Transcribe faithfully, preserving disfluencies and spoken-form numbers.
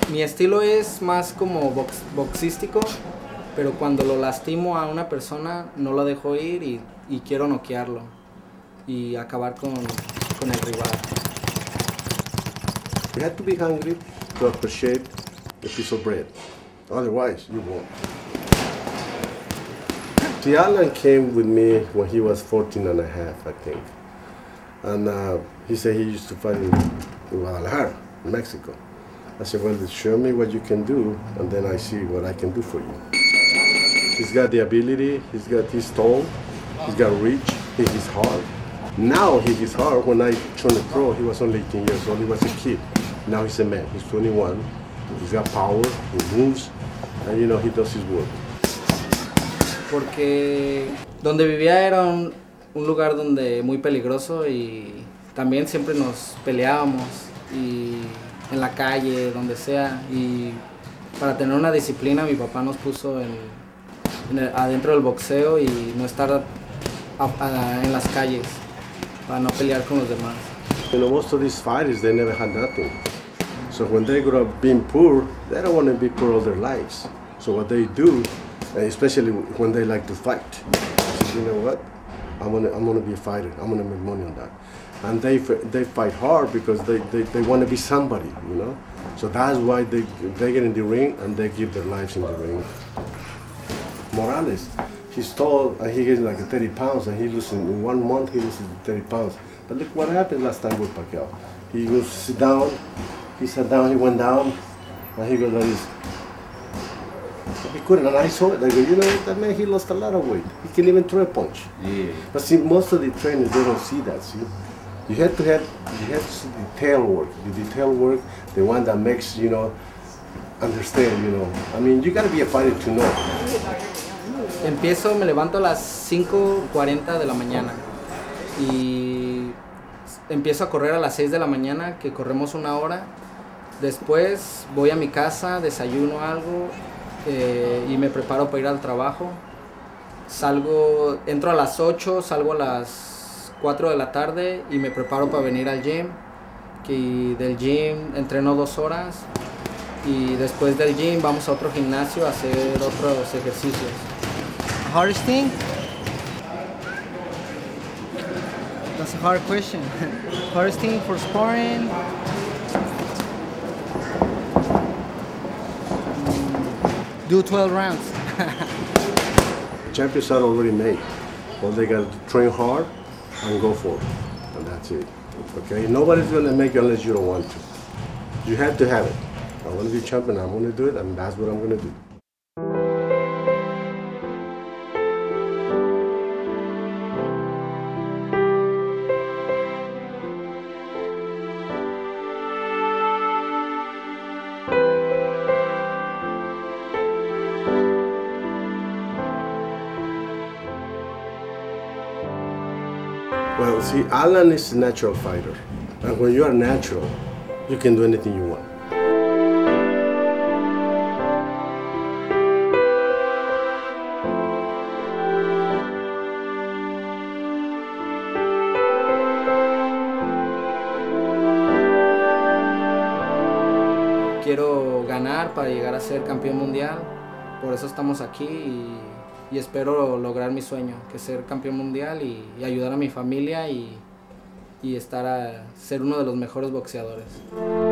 Mi estilo es más como box, boxístico, pero cuando lo lastimo a una persona no lo dejo ir y, y quiero noquearlo y acabar con, con el rival. You have to be hungry to appreciate a piece of bread. Otherwise, you won't. See, Alan came with me when he was fourteen and a half, I think. And uh, he said he used to fight in, in Guadalajara, Mexico. I said, well, show me what you can do, and then I see what I can do for you. He's got the ability, he's got, he's tall, he's got reach, he is hard. Now he is hard. When I turned pro, he was only eighteen years old, he was a kid. Now he's a man, he's twenty-one, he's got power, he moves, and you know, he does his work. Porque donde vivía era un, un lugar donde muy peligroso y también siempre nos peleábamos y en la calle, donde sea, y para tener una disciplina mi papá nos puso en, en el, adentro del boxeo y no estar a, a, en las calles para no pelear con los demás. You know, most of these fighters, they never had nothing. So when they grow up being poor, they don't want to be poor all their lives. So what they do, especially when they like to fight, so you know what, I'm gonna, I'm gonna be a fighter, I'm gonna make money on that. And they, they fight hard because they, they, they want to be somebody, you know? So that's why they, they get in the ring and they give their lives in the ring. Morales, he's tall and he gets like thirty pounds and he loses, in one month he loses thirty pounds. But look what happened last time with Pacquiao. He goes sit down, he sat down, he went down, and he goes like this. He couldn't, and I saw it. I go, you know, that man, he lost a lot of weight. He can even throw a punch. Yeah. But see, most of the trainers, they don't see that. See, you have to have, you have to see detail work. The detail work, the one that makes you know, understand. You know, I mean, you got to be a fighter to know. Empiezo, me levanto a las cinco cuarenta de la mañana y empiezo a correr a las seis de la mañana, que corremos una hora. Después voy a mi casa, desayuno algo. Eh, y me preparo para ir al trabajo. Salgo, entro a las ocho, salgo a las cuatro de la tarde y me preparo para venir al gym. Que del gym entreno dos horas y después del gym vamos a otro gimnasio a hacer otros ejercicios. Hardest thing? That's a hard question. Hardest thing for sparring? Do twelve rounds. Champions are already made. All they got to train hard and go for it. And that's it. Okay? Nobody's going to make you unless you don't want to. You have to have it. I want to be champion, I'm going to do it, and that's what I'm going to do. Well, see, Alan is a natural fighter. And when you are natural, you can do anything you want. Quiero ganar para llegar a ser campeón mundial. Por eso estamos aquí y, y espero lograr mi sueño, que es ser campeón mundial y, y ayudar a mi familia y, y estar a ser uno de los mejores boxeadores.